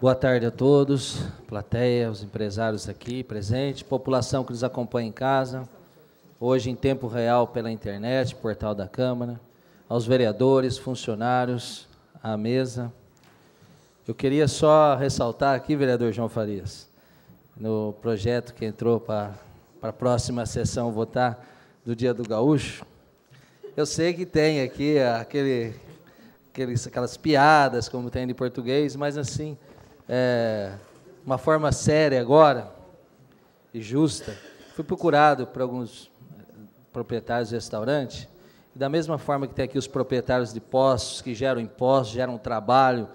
Boa tarde a todos, plateia, os empresários aqui presentes, população que nos acompanha em casa, hoje em tempo real pela internet, portal da Câmara, aos vereadores, funcionários, à mesa. Eu queria só ressaltar aqui, vereador João Farias, no projeto que entrou para a próxima sessão votar do Dia do Gaúcho, eu sei que tem aqui aquelas piadas, como tem de português, mas assim, uma forma séria agora e justa. Fui procurado por alguns proprietários de restaurante, e da mesma forma que tem aqui os proprietários de postos, que geram impostos, geram trabalho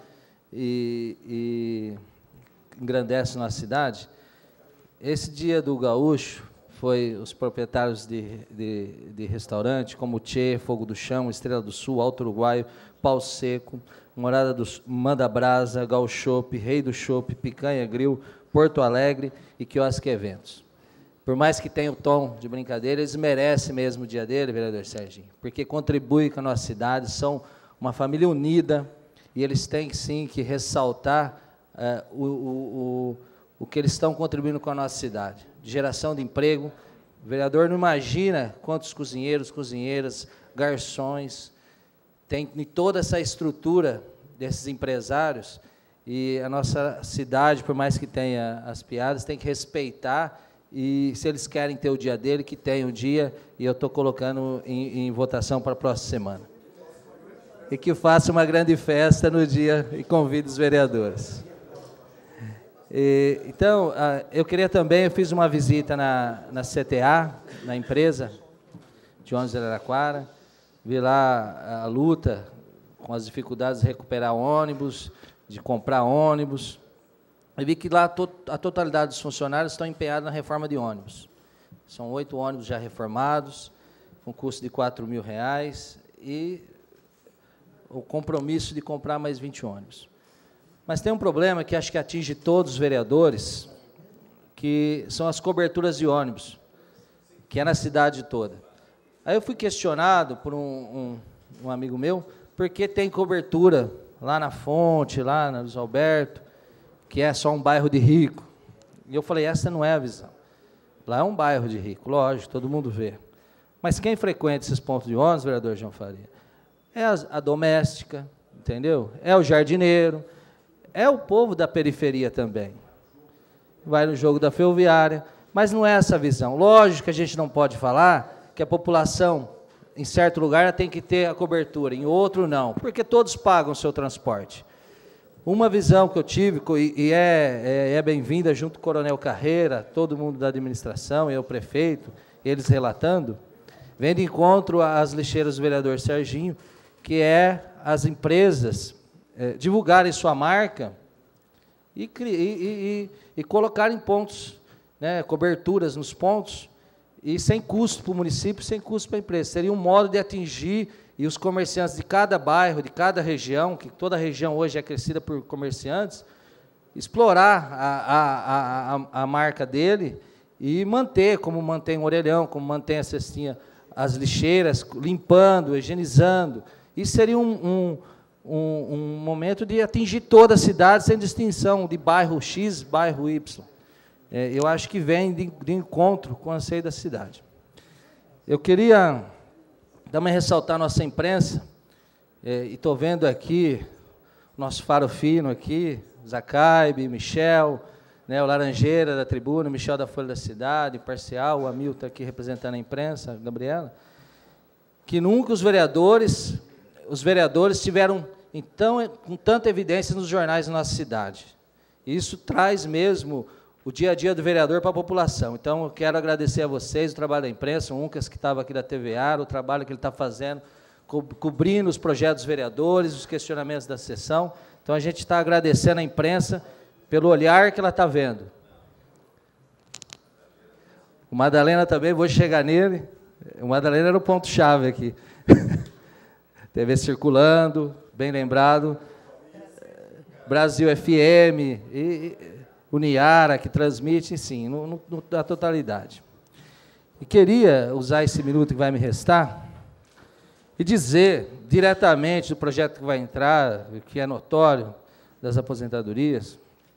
e engrandecem nossa cidade, esse Dia do Gaúcho foi os proprietários de restaurante, como o Tchê, Fogo do Chão, Estrela do Sul, Alto Uruguaio, Pau Seco, Morada do Manda Brasa, Gal Chopp, Rei do Chopp, Picanha Grill, Porto Alegre e Quiosque Eventos. Por mais que tenha o tom de brincadeira, eles merecem mesmo o dia dele, vereador Serginho, porque contribuem com a nossa cidade, são uma família unida, e eles têm sim que ressaltar o que eles estão contribuindo com a nossa cidade, de geração de emprego. O vereador não imagina quantos cozinheiros, cozinheiras, garçons, tem em toda essa estrutura desses empresários, e a nossa cidade, por mais que tenha as piadas, tem que respeitar, e se eles querem ter o dia dele, que tenha o dia, e eu estou colocando em votação para a próxima semana. E que faça uma grande festa no dia e convide os vereadores. Então, eu queria também, eu fiz uma visita na CTA, na empresa de ônibus de Araraquara, vi lá a luta com as dificuldades de recuperar ônibus, de comprar ônibus, e vi que lá a totalidade dos funcionários estão empenhados na reforma de ônibus. São 8 ônibus já reformados, com custo de R$4.000, e o compromisso de comprar mais 20 ônibus. Mas tem um problema que acho que atinge todos os vereadores, que são as coberturas de ônibus, que é na cidade toda. Aí eu fui questionado por um amigo meu, por que tem cobertura lá na Fonte, lá na Luiz Alberto, que é só um bairro de rico. E eu falei, essa não é a visão. Lá é um bairro de rico, lógico, todo mundo vê. Mas quem frequenta esses pontos de ônibus, vereador João Faria, é a doméstica, entendeu? É o jardineiro, é o povo da periferia também. Vai no jogo da Ferroviária, mas não é essa a visão. Lógico que a gente não pode falar que a população, em certo lugar, tem que ter a cobertura, em outro não, porque todos pagam o seu transporte. Uma visão que eu tive, e é bem-vinda, junto com o Coronel Carreira, todo mundo da administração, e o prefeito, eles relatando, vem de encontro às lixeiras do vereador Serginho, que é as empresas divulgarem sua marca e colocarem pontos, né, coberturas nos pontos, e sem custo para o município, sem custo para a empresa. Seria um modo de atingir, e os comerciantes de cada bairro, de cada região, que toda a região hoje é crescida por comerciantes, explorar a marca dele e manter, como mantém o Orelhão, como mantém a cestinha, as lixeiras, limpando, higienizando. Isso seria um momento de atingir toda a cidade, sem distinção de bairro X, bairro Y. Eu acho que vem de encontro com o anseio da cidade. Eu queria também ressaltar a nossa imprensa, e estou vendo aqui o nosso faro fino aqui, Zacaibe, Michel, né, o Laranjeira da Tribuna, Michel da Folha da Cidade, Parcial, o Hamilton aqui representando a imprensa, a Gabriela, que nunca os vereadores tiveram, então, com tanta evidência nos jornais da nossa cidade. Isso traz mesmo o dia a dia do vereador para a população. Então, eu quero agradecer a vocês o trabalho da imprensa, o Uncas, que estava aqui da TVA, o trabalho que ele está fazendo, cobrindo os projetos dos vereadores, os questionamentos da sessão. Então, a gente está agradecendo a imprensa pelo olhar que ela está vendo. O Madalena também, vou chegar nele. O Madalena era o ponto-chave aqui. TV circulando, bem lembrado. Brasil FM, Uniara, que transmite, sim, na totalidade. E queria usar esse minuto que vai me restar e dizer diretamente do projeto que vai entrar, que é notório, das aposentadorias,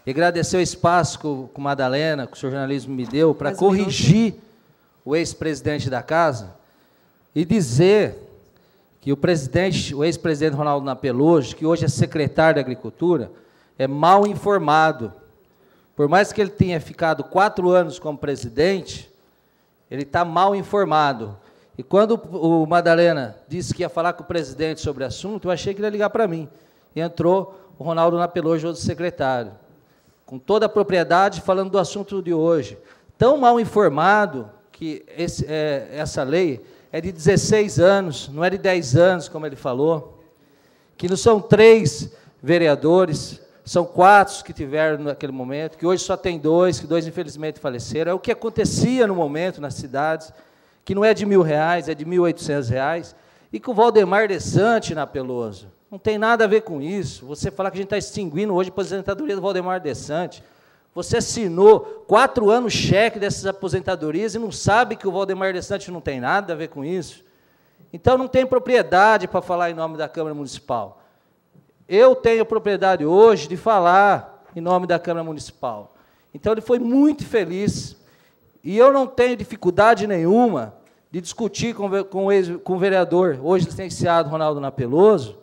E agradecer o espaço que o Madalena, que o senhor jornalismo me deu, para corrigir o ex-presidente da casa e dizer que o ex-presidente Ronaldo Napeloge, que hoje é secretário da Agricultura, é mal informado. Por mais que ele tenha ficado 4 anos como presidente, ele está mal informado. E quando o Madalena disse que ia falar com o presidente sobre o assunto, eu achei que ele ia ligar para mim. E entrou o Ronaldo Napeloge, outro secretário, com toda a propriedade, falando do assunto de hoje. Tão mal informado que essa lei é de 16 anos, não é de 10 anos, como ele falou, que não são 3 vereadores, são 4 que tiveram naquele momento, que hoje só tem 2, que 2 infelizmente faleceram. É o que acontecia no momento nas cidades, que não é de R$1.000, é de R$1.800, e que o Valdemar Dessante, Napeloso, não tem nada a ver com isso. Você falar que a gente está extinguindo hoje a aposentadoria do Valdemar Dessante. Você assinou 4 anos cheque dessas aposentadorias e não sabe que o Valdemar Dessante não tem nada a ver com isso. Então, não tem propriedade para falar em nome da Câmara Municipal. Eu tenho propriedade hoje de falar em nome da Câmara Municipal. Então, ele foi muito feliz. E eu não tenho dificuldade nenhuma de discutir com o vereador, hoje licenciado Ronaldo Napeloso,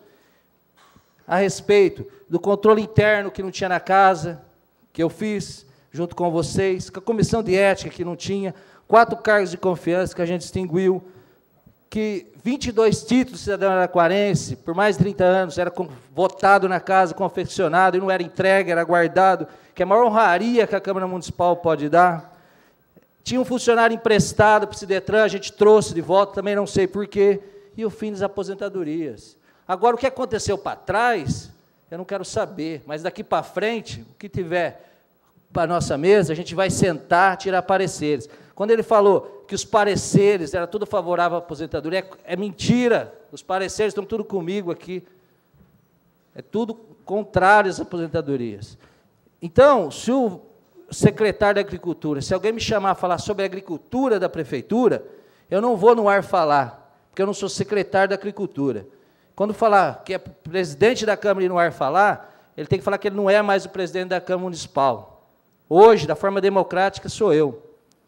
a respeito do controle interno que não tinha na casa, que eu fiz, junto com vocês, com a comissão de ética que não tinha, 4 cargos de confiança que a gente extinguiu, que 22 títulos de cidadão araquarense, por mais de 30 anos, era votado na casa, confeccionado, e não era entregue, era guardado, que é a maior honraria que a Câmara Municipal pode dar. Tinha um funcionário emprestado para o Cidetran, a gente trouxe de volta, também não sei porquê, e o fim das aposentadorias. Agora, o que aconteceu para trás, eu não quero saber, mas daqui para frente, o que tiver para a nossa mesa, a gente vai sentar, tirar pareceres. Quando ele falou que os pareceres era tudo favorável à aposentadoria, é mentira, os pareceres estão tudo comigo aqui, é tudo contrário às aposentadorias. Então, se o secretário da Agricultura, se alguém me chamar a falar sobre a agricultura da prefeitura, eu não vou no ar falar, porque eu não sou secretário da Agricultura. Quando falar que é presidente da Câmara e no ar falar, ele tem que falar que ele não é mais o presidente da Câmara Municipal. Hoje, da forma democrática, sou eu.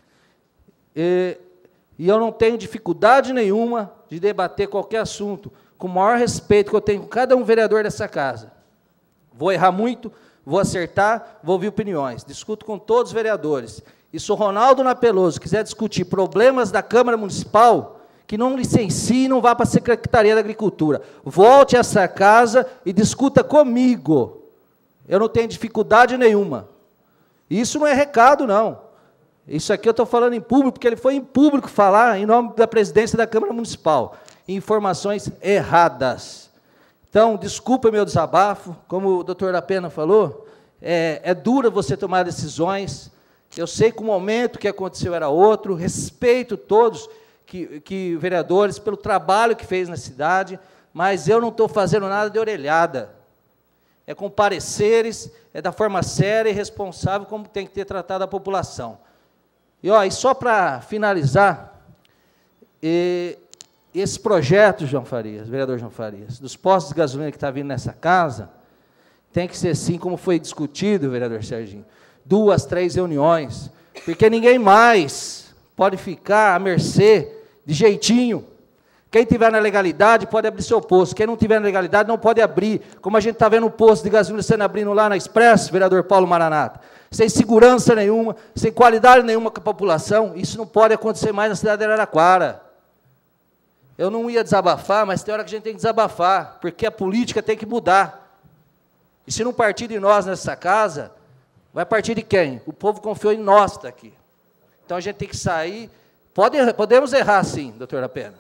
E eu não tenho dificuldade nenhuma de debater qualquer assunto, com o maior respeito que eu tenho com cada um vereador dessa casa. Vou errar muito, vou acertar, vou ouvir opiniões. Discuto com todos os vereadores. E se o Ronaldo Napeloso quiser discutir problemas da Câmara Municipal, que não licencie e não vá para a Secretaria da Agricultura. Volte a essa casa e discuta comigo. Eu não tenho dificuldade nenhuma. Isso não é recado, não. Isso aqui eu estou falando em público, porque ele foi em público falar em nome da presidência da Câmara Municipal. Informações erradas. Então, desculpa meu desabafo, como o doutor da Pena falou, é duro você tomar decisões. Eu sei que o momento que aconteceu era outro, respeito todos que vereadores, pelo trabalho que fez na cidade, mas eu não estou fazendo nada de orelhada. É com pareceres, é da forma séria e responsável como tem que ter tratado a população. E só para finalizar, esse projeto, João Farias, vereador João Farias, dos postos de gasolina que está vindo nessa casa, tem que ser assim como foi discutido, vereador Serginho, 2, 3 reuniões, porque ninguém mais pode ficar à mercê de jeitinho. Quem tiver na legalidade pode abrir seu posto, quem não tiver na legalidade não pode abrir, como a gente está vendo o posto de gasolina sendo abrindo lá na Expresso, vereador Paulo Maranata, sem segurança nenhuma, sem qualidade nenhuma com a população. Isso não pode acontecer mais na cidade de Araraquara. Eu não ia desabafar, mas tem hora que a gente tem que desabafar, porque a política tem que mudar. E se não partir de nós nessa casa, vai partir de quem? O povo confiou em nós daqui. Então a gente tem que sair. Podemos errar, sim, doutor da Pena,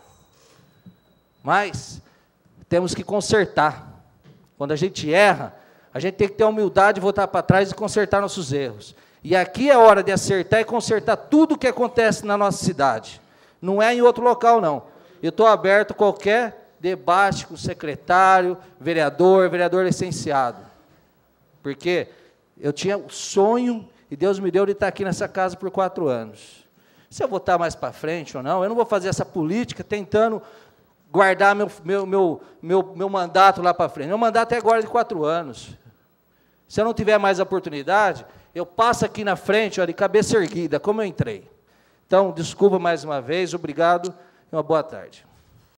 mas temos que consertar. Quando a gente erra, a gente tem que ter a humildade de voltar para trás e consertar nossos erros. E aqui é a hora de acertar e consertar tudo o que acontece na nossa cidade. Não é em outro local, não. Eu estou aberto a qualquer debate com o secretário, vereador licenciado. Porque eu tinha o sonho, e Deus me deu de estar aqui nessa casa por 4 anos. Se eu votar mais para frente ou não, eu não vou fazer essa política tentando guardar meu mandato lá para frente. Meu mandato é agora de 4 anos. Se eu não tiver mais oportunidade, eu passo aqui na frente, olha, de cabeça erguida, como eu entrei. Então, desculpa mais uma vez, obrigado e uma boa tarde.